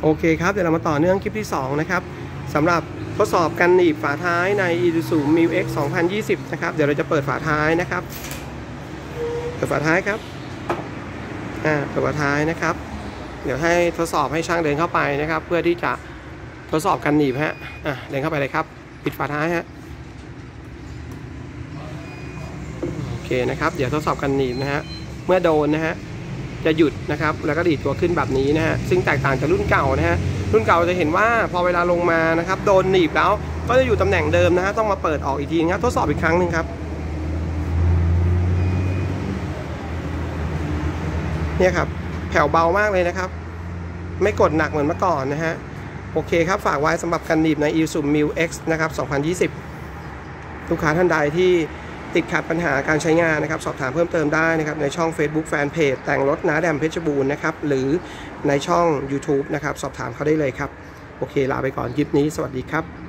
โอเคครับเดี๋ยวเรามาต่อเนื่องคลิปที่2นะครับสำหรับทดสอบการหนีบฝาท้ายใน Isuzu Mu-X 2020นะครับเดี๋ยวเราจะเปิดฝาท้ายนะครับเปิดฝาท้ายครับเปิดฝาท้ายนะครับเดี๋ยวให้ทดสอบให้ช่างเดินเข้าไปนะครับเพื่อที่จะทดสอบการหนีบฮะเดินเข้าไปเลยครับปิดฝาท้ายฮะโอเคนะครับเดี๋ยวทดสอบการหนีบนะฮะเมื่อโดนนะฮะจะหยุดนะครับแล้วก็ดีดตัวขึ้นแบบนี้นะฮะซึ่งแตกต่างจากรุ่นเก่านะฮะรุ่นเก่าจะเห็นว่าพอเวลาลงมานะครับโดนหนีบแล้วก็จะอยู่ตำแหน่งเดิมนะฮะต้องมาเปิดออกอีกทีครับทดสอบอีกครั้งหนึ่งครับเนี่ยครับแผ่วเบามากเลยนะครับไม่กดหนักเหมือนเมื่อก่อนนะฮะโอเคครับฝากไว้สำหรับการหนีบใน Isuzu Mu-X นะครับ2020ลูกค้าท่านใดที่ติดขัดปัญหาการใช้งานนะครับสอบถามเพิ่มเติมได้นะครับในช่อง Facebook Fanpage แต่งรถน้าแดมเพชรบูรณ์นะครับหรือในช่อง YouTube นะครับสอบถามเขาได้เลยครับโอเคลาไปก่อนคลิปนี้สวัสดีครับ